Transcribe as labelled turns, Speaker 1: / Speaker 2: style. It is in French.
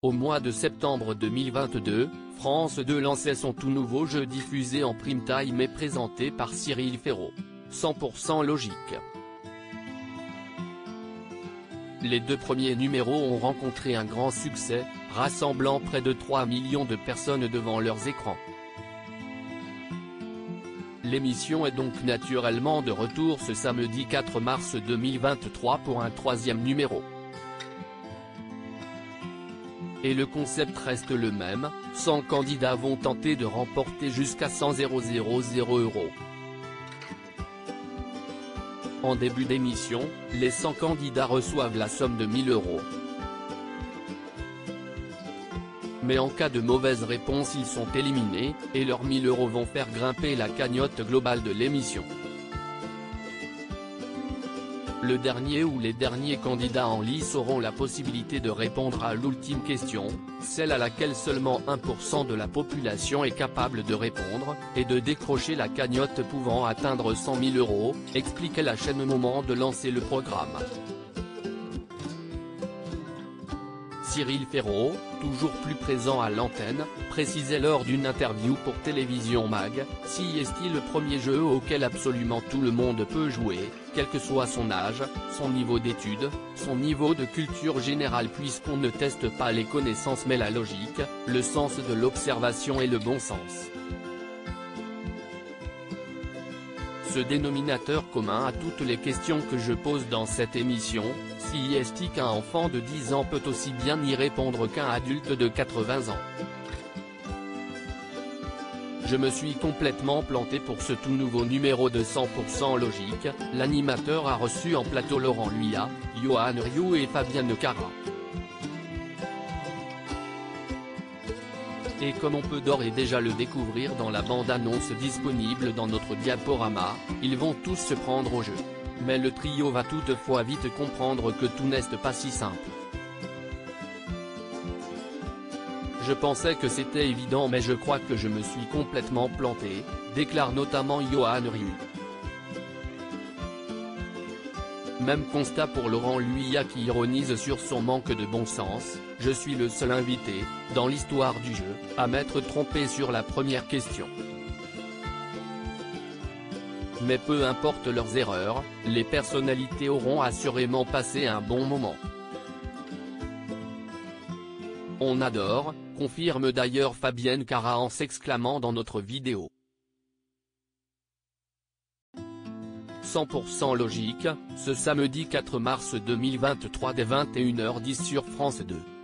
Speaker 1: Au mois de septembre 2022, France 2 lançait son tout nouveau jeu diffusé en prime time et présenté par Cyril Ferraud. 100% logique. Les 2 premiers numéros ont rencontré un grand succès, rassemblant près de 3 millions de personnes devant leurs écrans. L'émission est donc naturellement de retour ce samedi 4 mars 2023 pour un 3e numéro. Et le concept reste le même, 100 candidats vont tenter de remporter jusqu'à 100 000 €. En début d'émission, les 100 candidats reçoivent la somme de 1 000 €. Mais en cas de mauvaise réponse ils sont éliminés, et leurs 1 000 € vont faire grimper la cagnotte globale de l'émission. Le dernier ou les derniers candidats en lice auront la possibilité de répondre à l'ultime question, celle à laquelle seulement 1% de la population est capable de répondre, et de décrocher la cagnotte pouvant atteindre 100 000 €, expliquait la chaîne au moment de lancer le programme. Cyril Ferraud, toujours plus présent à l'antenne, précisait lors d'une interview pour Télévision Mag, CIST le premier jeu auquel absolument tout le monde peut jouer, quel que soit son âge, son niveau d'études, son niveau de culture générale puisqu'on ne teste pas les connaissances mais la logique, le sens de l'observation et le bon sens. Ce dénominateur commun à toutes les questions que je pose dans cette émission, si est-il qu'un enfant de 10 ans peut aussi bien y répondre qu'un adulte de 80 ans. Je me suis complètement planté pour ce tout nouveau numéro de 100% logique, l'animateur a reçu en plateau Laurent Luyat, Johan Rioux et Fabienne Cara. Et comme on peut d'ores et déjà le découvrir dans la bande-annonce disponible dans notre diaporama, ils vont tous se prendre au jeu. Mais le trio va toutefois vite comprendre que tout n'est pas si simple. Je pensais que c'était évident mais je crois que je me suis complètement planté, déclare notamment Johan Rioux. Même constat pour Laurent Luyat qui ironise sur son manque de bon sens, je suis le seul invité, dans l'histoire du jeu, à m'être trompé sur la première question. Mais peu importe leurs erreurs, les personnalités auront assurément passé un bon moment. On adore, confirme d'ailleurs Fabienne Cara en s'exclamant dans notre vidéo. 100% logique, ce samedi 4 mars 2023 dès 21h10 sur France 2.